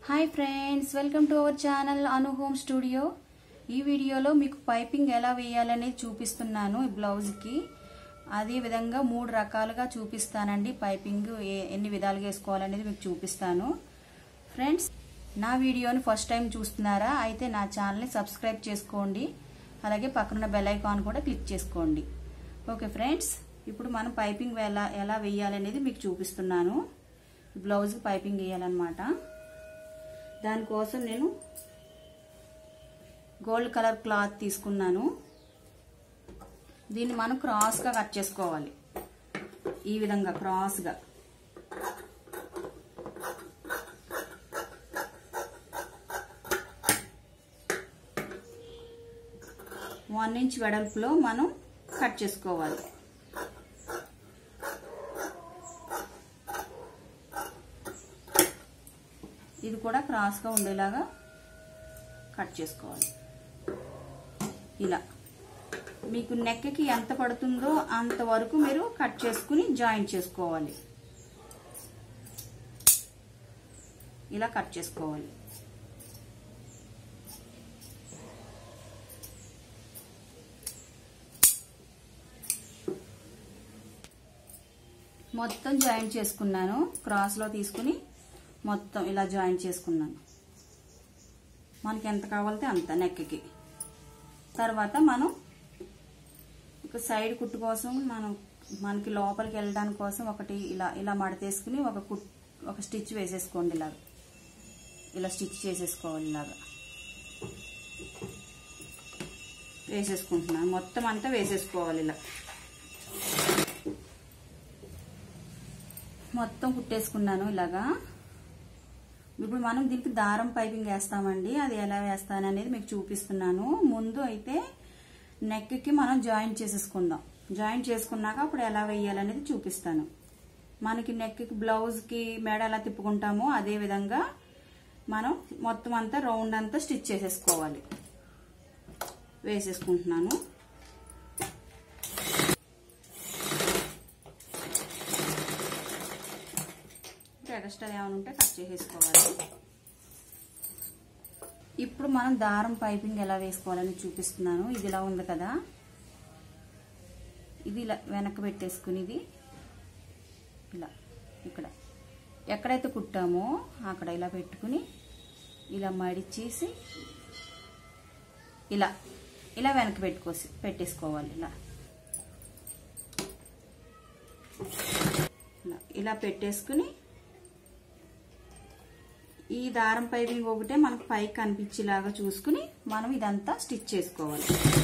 Hi friends, welcome to our channel Anu home studio. ఈ వీడియోలో మీకు పైపింగ్ ఎలా వేయాలనేది చూపిస్తున్నాను. ఈ బ్లౌజ్కి అదే విధంగా 3 రకాలుగా చూపిస్తానండి. పైపింగ్ ఎన్ని విధాలుగా వేసుకోవాలనేది మీకు చూపిస్తాను. ఫ్రెండ్స్, నా వీడియోని ఫస్ట్ టైం చూస్తున్నారా? అయితే నా ఛానల్ని సబ్స్క్రైబ్ చేసుకోండి. అలాగే పక్కన బెల్ ఐకాన్ కూడా క్లిక్ చేసుకోండి. ఓకే ఫ్రెండ్స్, ఇప్పుడు మనం పైపింగ్ ఎలా వేయాలనేది మీకు చూపిస్తున్నాను. బ్లౌజ్కి పైపింగ్ వేయాలన్నమాట. దానికోసం నేను గోల్డ్ కలర్ క్లాత్ తీసుకున్నాను. దీన్ని మనం క్రాస్గా కట్ చేసుకోవాలి. ఈ విధంగా క్రాస్గా వన్ ఇంచ్ వెడల్పులో మనం కట్ చేసుకోవాలి. ఇది కూడా క్రాస్గా ఉండేలాగా కట్ చేసుకోవాలి. ఇలా మీకు నెక్కి ఎంత పడుతుందో అంతవరకు మీరు కట్ చేసుకుని జాయింట్ చేసుకోవాలి. ఇలా కట్ చేసుకోవాలి. మొత్తం జాయింట్ చేసుకున్నాను. క్రాస్లో తీసుకుని మొత్తం ఇలా జాయింట్ చేసుకున్నాను. మనకి ఎంత కావాలంటే అంత నెక్కి. తర్వాత మనం ఒక సైడ్ కుట్టు కోసం మనకి లోపలికి వెళ్ళడానికి కోసం ఒకటి ఇలా మడతేసుకుని ఒక స్టిచ్ వేసేసుకోండి. ఇలా స్టిచ్ చేసేసుకోవాలి. ఇలాగా వేసేసుకుంటున్నాను. మొత్తం అంతా వేసేసుకోవాలి. ఇలా మొత్తం కుట్టేసుకున్నాను. ఇలాగా ఇప్పుడు మనం దీనికి దారం పైపింగ్ వేస్తామండి. అది ఎలా వేస్తాననేది మీకు చూపిస్తున్నాను. ముందు అయితే నెక్కి మనం జాయింట్ చేసేసుకుందాం. జాయింట్ చేసుకున్నాక అప్పుడు ఎలా వేయాలనేది చూపిస్తాను. మనకి నెక్కి బ్లౌజ్కి మెడ ఎలా తిప్పుకుంటామో అదే విధంగా మనం మొత్తం అంతా రౌండ్ అంతా స్టిచ్ చేసేసుకోవాలి. వేసేసుకుంటున్నాను. ఎక్స్ట్రా ఏమైనా ఉంటే కట్ చేసేసుకోవాలి. ఇప్పుడు మనం దారం పైపింగ్ ఎలా వేసుకోవాలని చూపిస్తున్నాను. ఇది ఇలా ఉంది కదా, ఇది ఇలా వెనక్కి పెట్టేసుకుని ఇది ఇలా ఇక్కడ ఎక్కడైతే కుట్టామో అక్కడ ఇలా పెట్టుకుని ఇలా మడిచేసి ఇలా వెనక్కి పెట్టేసుకోవాలి. ఇలా పెట్టేసుకుని ఈ దారం పైపింగ్ ఒకటే మనకు పైకి కనిపించేలాగా చూసుకుని మనం ఇదంతా స్టిచ్ చేసుకోవాలి.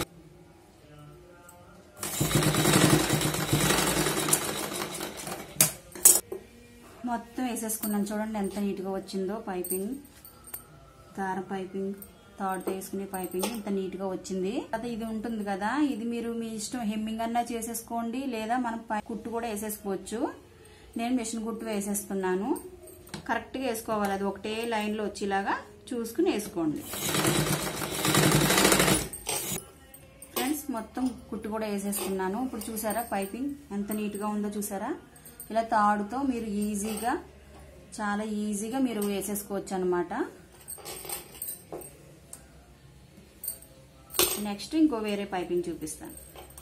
మొత్తం వేసేసుకున్నాను. చూడండి ఎంత నీట్గా వచ్చిందో పైపింగ్. దారం పైపింగ్, థర్డ్ వేసుకునే పైపింగ్ ఎంత నీట్గా వచ్చింది. అదే ఇది ఉంటుంది కదా, ఇది మీరు మీ ఇష్టం హెమ్మింగ్ అన్నా చేసేసుకోండి, లేదా మనం కుట్టు కూడా వేసేసుకోవచ్చు. నేను మిషన్ కుట్టు వేసేస్తున్నాను. కరెక్ట్గా వేసుకోవాలి. అది ఒకటే లైన్లో వచ్చేలాగా చూసుకుని వేసుకోండి. ఫ్రెండ్స్, మొత్తం కుట్టు కూడా వేసేస్తున్నాను. ఇప్పుడు చూసారా పైపింగ్ ఎంత నీట్గా ఉందో చూసారా? ఇలా తాడుతో మీరు చాలా ఈజీగా మీరు వేసేసుకోవచ్చు అన్నమాట. నెక్స్ట్ ఇంకో వేరే పైపింగ్ చూపిస్తాను.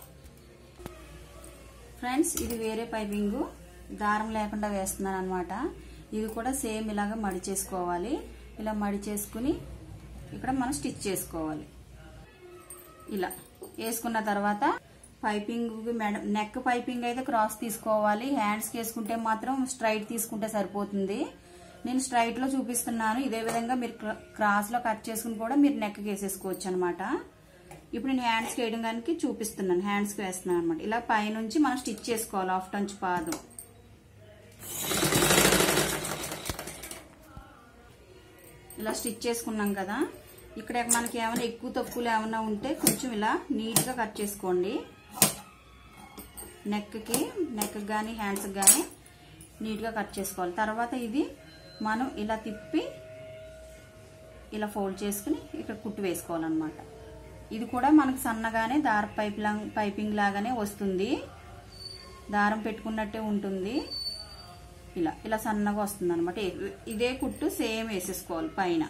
ఫ్రెండ్స్, ఇది వేరే పైపింగ్ దారం లేకుండా వేస్తున్నాను అన్నమాట. ఇది కూడా సేమ్ ఇలాగా మడిచేసుకోవాలి. ఇలా మడిచేసుకుని ఇక్కడ మనం స్టిచ్ చేసుకోవాలి. ఇలా వేసుకున్న తర్వాత పైపింగ్ నెక్ పైపింగ్ అయితే క్రాస్ తీసుకోవాలి. హ్యాండ్స్కి వేసుకుంటే మాత్రం స్ట్రైట్ తీసుకుంటే సరిపోతుంది. నేను స్ట్రైట్లో చూపిస్తున్నాను. ఇదే విధంగా మీరు క్రాస్లో కట్ చేసుకుని కూడా మీరు నెక్కి వేసేసుకోవచ్చు అనమాట. ఇప్పుడు నేను హ్యాండ్స్కి వేయడానికి చూపిస్తున్నాను. హ్యాండ్స్కి వేస్తున్నాను అనమాట. ఇలా పైనుంచి మనం స్టిచ్ చేసుకోవాలి. హాఫ్ టంచ్ పాదం ఇలా స్టిచ్ చేసుకున్నాం కదా. ఇక్కడ మనకి ఏమైనా ఎక్కువ తక్కువలు ఏమైనా ఉంటే కొంచెం ఇలా నీట్గా కట్ చేసుకోండి. నెక్ కానీ హ్యాండ్స్కి కానీ నీట్గా కట్ చేసుకోవాలి. తర్వాత ఇది మనం ఇలా తిప్పి ఇలా ఫోల్డ్ చేసుకుని ఇక్కడ కుట్టు వేసుకోవాలన్నమాట. ఇది కూడా మనకు సన్నగానే పైపింగ్ లాగానే వస్తుంది. దారం పెట్టుకున్నట్టే ఉంటుంది. ఇలా ఇలా సన్నగా వస్తుంది అనమాట. ఇదే కుట్టు సేమ్ వేసేసుకోవాలి పైన.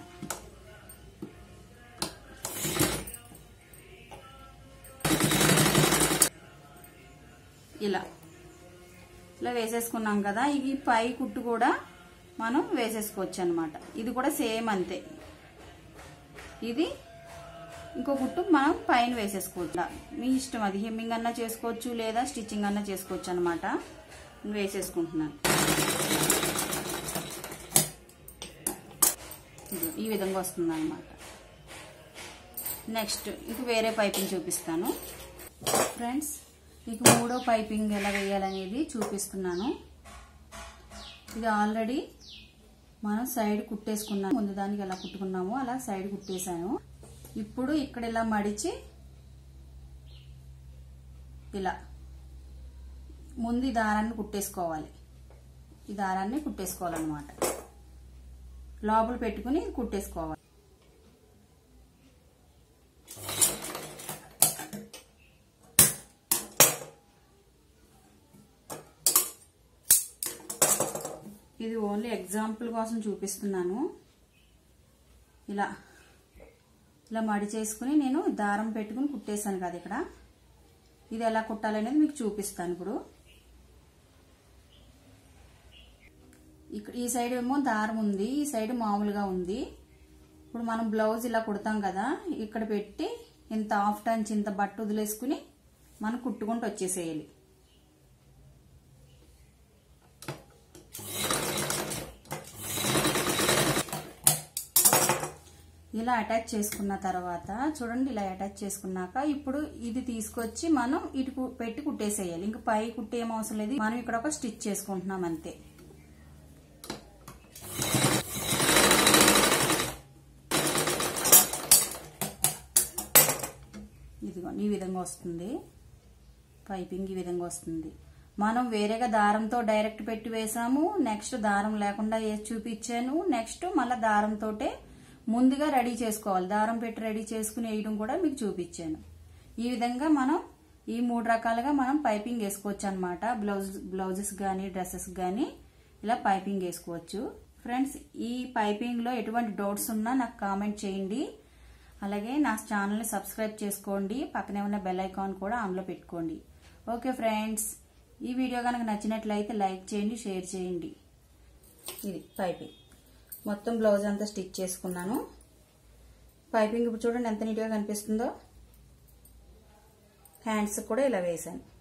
ఇలా ఇలా వేసేసుకున్నాం కదా. ఈ పై కుట్టు కూడా మనం వేసేసుకోవచ్చు అనమాట. ఇది కూడా సేమ్ అంతే. ఇది ఇంకో కుట్టు మనం పైన వేసేసుకోవచ్చు. మీ ఇష్టం, అది హెమ్మింగ్ అన్నా చేసుకోవచ్చు లేదా స్టిచ్చింగ్ అన్నా చేసుకోవచ్చు అనమాట. వేసేసుకుంటున్నాను. ఈ విధంగా వస్తుంది అనమాట. నెక్స్ట్ ఇంక వేరే పైపింగ్ చూపిస్తాను ఫ్రెండ్స్. మీకు మూడో పైపింగ్ ఎలా వేయాలనేది చూపిస్తున్నాను. ఇది ఆల్రెడీ మనం సైడ్ కుట్టేసుకున్నాము. ముందు దానికి ఎలా కుట్టుకున్నామో అలా సైడ్ కుట్టేశాను. ఇప్పుడు ఇక్కడ ఇలా మడిచి ఇలా ముందు ఈ దారాన్ని కుట్టేసుకోవాలి. ఈ దారాన్ని కుట్టేసుకోవాలన్నమాట. లోపల పెట్టుకుని కుట్టేసుకోవాలి. ఇది ఓన్లీ ఎగ్జాంపుల్ కోసం చూపిస్తున్నాను. ఇలా ఇలా మడి చేసుకుని నేను దారం పెట్టుకుని కుట్టేశాను కదా ఇక్కడ. ఇది ఎలా కుట్టాలనేది మీకు చూపిస్తాను ఇప్పుడు. ఇక్కడ ఈ సైడ్ ఏమో దారం ఉంది, ఈ సైడ్ మామూలుగా ఉంది. ఇప్పుడు మనం బ్లౌజ్ ఇలా కుడతాం కదా, ఇక్కడ పెట్టి ఇంత హాఫ్ టంచ్ ఇంత బట్ట వదిలేసుకుని మనం కుట్టుకుంటూ వచ్చేసేయాలి. ఇలా అటాచ్ చేసుకున్న తర్వాత చూడండి, ఇలా అటాచ్ చేసుకున్నాక ఇప్పుడు ఇది తీసుకొచ్చి మనం ఇటు పెట్టి కుట్టేసేయాలి. ఇంక పై కుట్టే ఏం అవసరం లేదు. మనం ఇక్కడ ఒక స్టిచ్ చేసుకుంటున్నాం అంతే. ఇదిగో ఈ విధంగా వస్తుంది పైపింగ్. ఈ విధంగా వస్తుంది. మనం వేరేగా దారంతో డైరెక్ట్ పెట్టి వేసాము. నెక్స్ట్ దారం లేకుండా వేసి చూపించాను. నెక్స్ట్ మళ్ళీ దారంతోటే ముందుగా రెడీ చేసుకోవాలి. దారం పెట్టి రెడీ చేసుకుని వేయడం కూడా మీకు చూపించాను. ఈ విధంగా మనం ఈ 3 రకాలుగా మనం పైపింగ్ వేసుకోవచ్చు అనమాట. బ్లౌజెస్ కానీ డ్రెస్సెస్ కానీ ఇలా పైపింగ్ వేసుకోవచ్చు. ఫ్రెండ్స్, ఈ పైపింగ్ లో ఎటువంటి డౌట్స్ ఉన్నా నాకు కామెంట్ చేయండి. అలాగే నా ఛానల్ని సబ్స్క్రైబ్ చేసుకోండి. పక్కనే ఉన్న బెల్ ఐకాన్ కూడా ఆన్లో పెట్టుకోండి. ఓకే ఫ్రెండ్స్, ఈ వీడియో కనుక నచ్చినట్లయితే లైక్ చేయండి, షేర్ చేయండి. ఇది పైపింగ్ మొత్తం బ్లౌజ్ అంతా స్టిచ్ చేసుకున్నాను. పైపింగ్ ఇప్పుడు చూడండి ఎంత నీట్గా కనిపిస్తుందో. హ్యాండ్స్ కూడా ఇలా వేసాను.